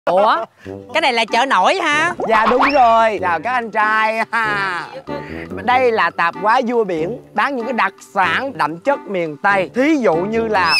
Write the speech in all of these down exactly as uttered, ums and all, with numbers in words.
Ủa, cái này là chợ nổi ha? Dạ đúng rồi, chào các anh trai ha. Đây là tạp hóa vua biển, bán những cái đặc sản đậm chất miền Tây. Thí dụ như là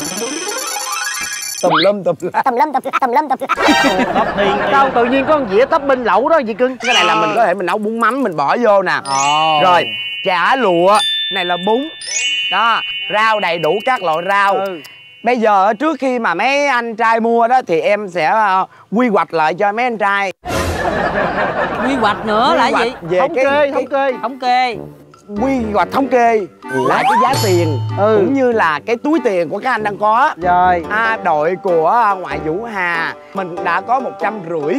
tùm lum tùm la. Tùm lum tùm tùm lum tùm Sao tự nhiên có một dĩa topping lẩu đó gì cưng? Cái này là mình có thể mình nấu bún mắm mình bỏ vô nè. Ồ. Rồi, chả lụa, này là bún. Đó, rau đầy đủ các loại rau. Ừ. Bây giờ trước khi mà mấy anh trai mua đó thì em sẽ uh, quy hoạch lại cho mấy anh trai. Quy hoạch nữa Quy là hoạch gì? về thống cái, kê, cái, thống kê. Thống kê. Quy hoạch thống kê là cái giá tiền ừ. cũng như là cái túi tiền của các anh đang có. Rồi. À, đội của ngoại Vũ Hà mình đã có một trăm rưỡi.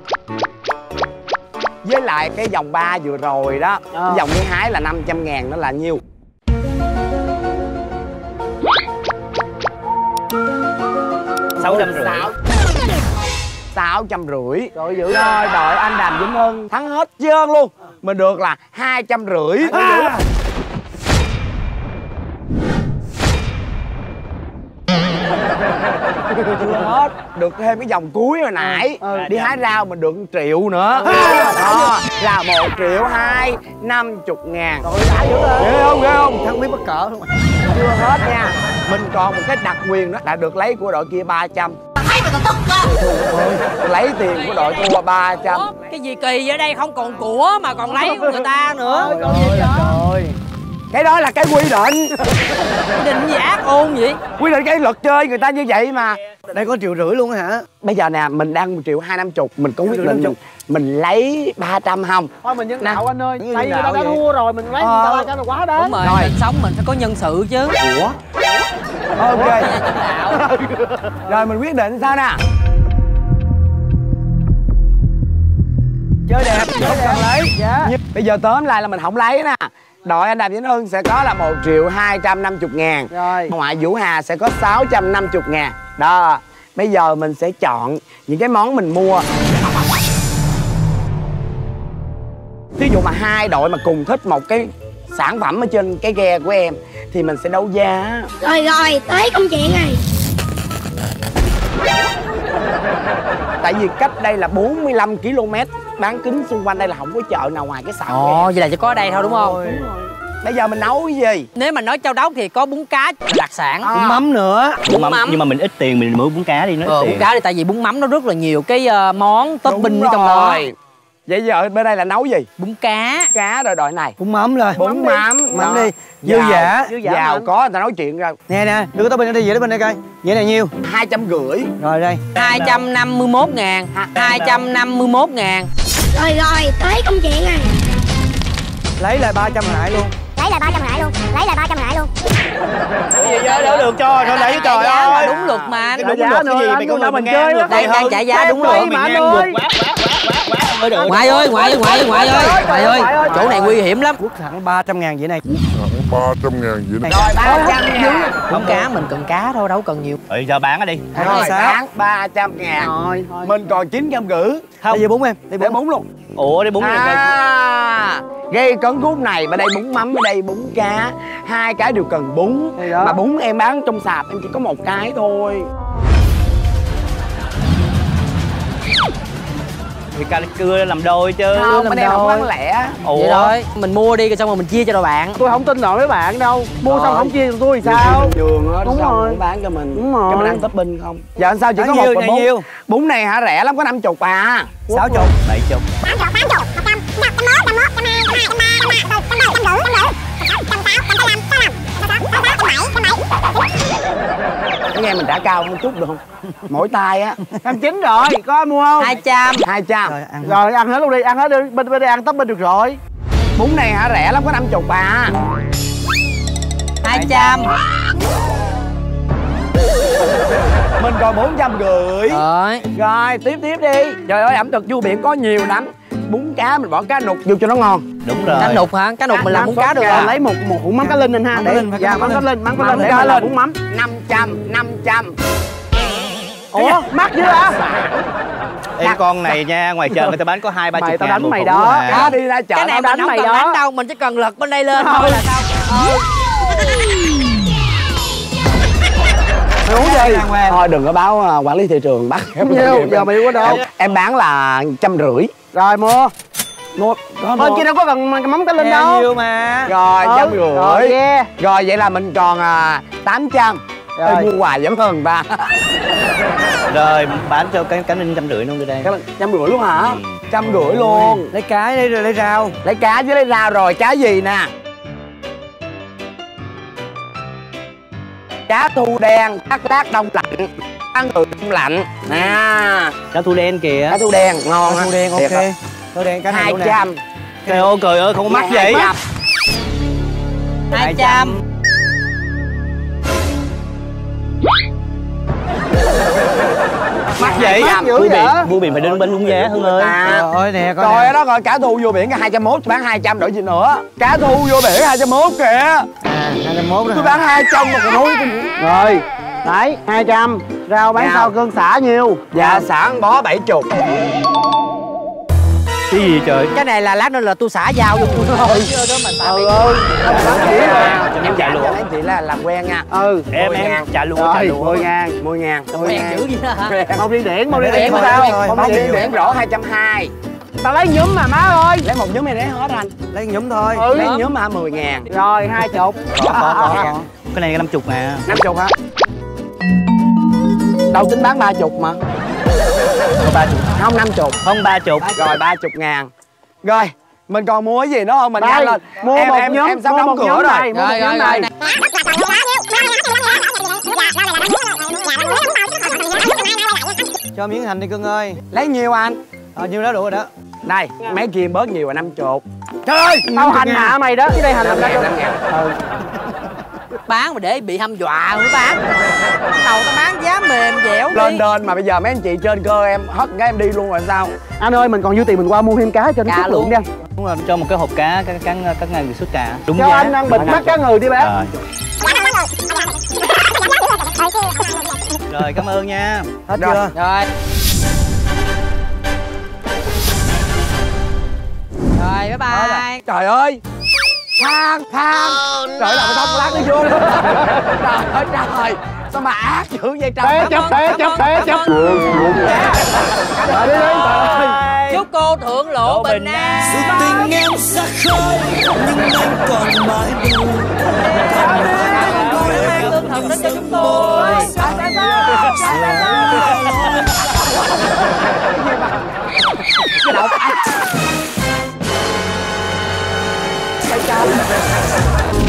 Với lại cái vòng ba vừa rồi đó, à. Vòng thứ hai là năm trăm ngàn, nó là nhiêu? sáu trăm rưỡi. Sáu trăm rưỡi. Rồi dữ. Rồi đội anh Đàm Vĩnh Hưng thắng hết trơn luôn. Mình được là hai trăm rưỡi. À. Chưa hết, được thêm cái vòng cuối hồi nãy. Ừ. Đi hái rau mình được một triệu nữa. À. Đó, là một triệu hai năm chục ngàn. Rồi đã dữ rồi. Ghê không, ghê không? Thằng biết bất cỡ luôn. Chưa hết nha. Mình còn một cái đặc quyền đó là được lấy của đội kia ba trăm. Lấy tiền của đội thua ba trăm. Cái gì kỳ ở đây, không còn của mà còn lấy của người ta nữa. Trời ơi, trời. Cái đó là cái quy định. Quy định gì ác ôn vậy? Quy định cái luật chơi người ta như vậy mà. Đây có triệu rưỡi luôn hả? Bây giờ nè, mình đang một triệu hai năm chục. Mình có quyết định mình, mình lấy ba trăm không? Thôi mình nhân đạo anh ơi. Nhân Tại vì đạo người ta đã vậy? thua rồi, mình lấy Ờ. người ta cho là quá đáng. Đúng rồi, Rồi. mình sống mình phải có nhân sự chứ. Ủa? Ok. Rồi mình quyết định sao nè? Chơi đẹp, chơi đẹp lấy. Dạ. Nhưng bây giờ tóm lại là mình không lấy nè. Đội anh Đàm Vĩnh Hưng sẽ có là một triệu hai trăm năm mươi ngàn. Rồi. Ngoại Vũ Hà sẽ có sáu trăm năm mươi ngàn. Đó. Bây giờ mình sẽ chọn những cái món mình mua. Ví dụ mà hai đội mà cùng thích một cái sản phẩm ở trên cái ghe của em thì mình sẽ đấu giá. Rồi rồi, tới công chuyện này. Tại vì cách đây là bốn mươi lăm ki lô mét. Bán kính xung quanh đây là không có chợ nào ngoài cái sạp. Ồ, vậy là chỉ có ở đây thôi đúng không? Đúng rồi. Bây giờ mình nấu cái gì? Nếu mà nói Châu Đốc thì có bún cá là đặc sản. À. Bún mắm nữa. Nhưng mà, mắm. nhưng mà mình ít tiền mình mua bún cá đi, nó ít Ờ, tiền. bún cá thì tại vì bún mắm nó rất là nhiều cái uh, món topping Đúng ở trong đó. rồi. Vậy giờ bên đây là nấu gì? Bún cá. Cá rồi đội này. Bún mắm rồi. Bún mắm. Mắm Đó. đi. Dư giả. Dư giả giàu có người ta nói chuyện rồi. Nè nè, đưa cái topping ở đây dĩa bên đây coi. Dĩa này nhiêu? Hai trăm rưỡi. Rồi đây. Hai trăm năm mươi mốt ngàn. Hai trăm năm mươi mốt ngàn. Rồi rồi, tới công chuyện này. Lấy lại ba trăm hồi nãy luôn. Lấy lại ba trăm lại luôn. Lấy lại ba trăm lại luôn. Cái gì đó đâu được cho, thôi lấy trời ơi. Đúng luật mà anh. Đúng luật cái gì mày có người mình ngang chơi ngược đó. này Đang hơn. trả giá đúng Quay luật. mà Mày anh ngang ngược ơi. quá quá quá quá quá mới được. Ngoại ơi, ngoại ơi, ngoại ơi, ngoại ơi. Ngoại ơi, chỗ này nguy hiểm lắm. Quất thẳng ba trăm ngàn vậy này. ba trăm ngàn vậy này. Rồi ba trăm ngàn. Bún cá mình cần cá thôi, đâu cần nhiều. Ừ, giờ bán nó đi. Rồi sao? bán ba trăm ngàn. Rồi. Mình còn chín trăm rưỡi. Đây về bún em. Đây Để bún. bún luôn. Ủa đi bún này coi. À, gây cấn cút này, bên đây bún mắm, bên đây bún cá. Hai cái đều cần bún. Mà bún em bán trong sạp em chỉ có một cái thôi. Thì cà cưa làm đôi chứ. Không, làm bên đây không đôi. bán lẻ. Ủa. Vậy thôi, mình mua đi rồi xong rồi mình chia cho đội bạn. Tôi không tin nổi mấy bạn đâu. Mua Rồi. xong không chia cho tôi thì sao? Trường á, Đúng xong rồi. cũng bán cho mình. Đúng rồi. Cho mình ăn topping không? Giờ anh sao chỉ Bao có một nhiêu, và bao bốn. nhiêu? Bún này hả, rẻ lắm, có năm chục à. Sáu chục. Bảy chục. Tám chục, tám chục, một trăm, một trăm mốt, trăm mốt, trăm hai, trăm hai, trăm ba, trăm ba, trăm bảy, trăm rưỡi, trăm rưỡi, trăm sáu, trăm tám, trăm năm, trăm sáu, trăm tám, trăm bảy, trăm bảy. Cái nghe mình trả cao hơn chút được không? Mỗi tay á. Trăm chín rồi, có ai mua không? Hai trăm. Hai trăm. Rồi ăn. Rồi ăn hết luôn đi, ăn hết đi. Bên bên đây ăn topping được rồi. Bún này hả, rẻ lắm, có năm chục à. Hai trăm. Mình còn bốn trăm rưỡi. Rồi. Rồi tiếp tiếp đi. Trời ơi, ẩm thực vua biển có nhiều lắm. Bún cá mình bỏ cá nục vô cho nó ngon. Đúng rồi. Cá nục hả? Cá nục mình làm bún cá được Rồi rồi. lấy một một hũ mắm cá linh anh ha. Mắm Để cá linh, phải dạ có mắm cá linh, mắm cá Mắm linh để cá mà làm linh. bún mắm. Năm trăm, năm trăm. Ủa, mắc dữ hả? Ê, con này nha, ngoài chợ người ta bán có hai ba Mày chục tao ngàn đánh một mày hũ đó. à. Cá đi ra chợ Cái này tao mình không mày cần đó. đánh đâu, mình chỉ cần lật bên đây lên thôi là sao. Ừ. Mày uống gì? Thôi đừng có báo uh, quản lý thị trường bắt em. Nhiêu? Giờ mày uống ở đâu? Em, em bán là trăm rưỡi. Rồi mua. Mua có Bên mua. kia đâu có cần mắm cá linh đâu. Nhiều mà. Rồi trăm rưỡi. Rồi yeah. Rồi vậy là mình còn à, tám trăm. Rồi. Ê, mua hoài giảm hơn ba. Rồi bán cho cái cá ninh trăm rưỡi luôn đi đây. Trăm rưỡi luôn hả? Trăm rưỡi luôn. Lấy cái đi rồi lấy rau. Lấy cá với lấy rau rồi. Cá gì nè? Cá thu đen, thác lát đông lạnh, cá ngừ đông lạnh nè. Cá thu đen kìa. Cá thu đen ngon. Cá thu đen ok. Thu đen cá này Hai luôn nè. trăm. Trời ơi trời ơi không có mắc vậy. Hai trăm. Mắc vậy. dữ Vui vậy? biển, vui biển phải đứng bên luôn giá Hưng ơi. À. Rồi nè coi Coi nè. đó coi cá thu vô biển cái hai trăm mốt bán hai trăm đổi gì nữa. Cá thu vô biển hai trăm mốt kìa. À, hai trăm mốt đó. Tôi bán hai trăm mà còn nói tôi. Rồi. Đấy, hai trăm. Rau bán Rau. sao cơn xả nhiêu? Dạ sản bó bảy chục. Cái gì trời? Cái này là lát nữa là tôi xả dao vô tôi thôi. Chứ đó mà xả bị. Em trả lụa. Em chị là làm quen nha. Ừ. Em mười em ngàn. trả lụa trả Rồi, lụa. mười ngàn. mười ngàn. Quen dữ vậy đó hả? Mau điên điển, mau điên Điển điển mà sao? quen. Mau Không điên điển điển. điển rõ hai trăm hai. Tao lấy nhúm mà má ơi. Lấy một nhóm này đấy hết anh. Lấy nhúm thôi. Ừ. Lấy nhóm mà mười ngàn. Rồi, hai chục. Có có có có. Cái này năm chục mà. năm chục hả? Đâu tính bán ba chục mà. Có ba chục. Không năm chục. Không ba chục. Rồi ba chục ngàn. Rồi mình còn mua cái gì nữa không? Mình Đây, nhanh lên. mua em, một em, nhóm, em sắp mua đóng một cửa nhóm rồi. này, mua một Rồi, nhóm rồi, này. rồi. Cho miếng hành đi cưng ơi. Lấy nhiêu anh? Ờ, nhiêu đó đủ rồi đó. Đây mấy kia bớt nhiều là năm chục. Trời ơi, tao hành hạ mày đó. Cái đây hành Năm làm ngàn, đó. năm ngàn. Ừ. Bán mà để bị hăm dọa mới bán. Đầu tao bán giá mềm dẻo Lên đi. đên mà bây giờ mấy anh chị trên cơ em hết cái em đi luôn rồi sao? Anh ơi, mình còn dư tiền mình qua mua thêm cá cho nó Cá chất lượng luôn. đi anh. Đúng rồi, cho một cái hộp cá các các các ngàn xuất cá. Đúng Cho giá. anh ăn bịch mắt cá ngừ đi bé. Rồi. Rồi cảm ơn nha. Hết Rồi. chưa? Rồi. Rồi bye bye. Trời ơi. Phan, Phan. Trời ơi làm thông lát nó vô luôn. Trời ơi trời. Sao mà ác dữ vậy trời. Té chấp, té chấp, té chấp. Rồi đi đi. Chúc cô thượng lộ bình an. tình em xa khơi nhưng anh còn mãi buồn. Lương thực đến cho chúng tôi. Cái đậu anh. Cái cha.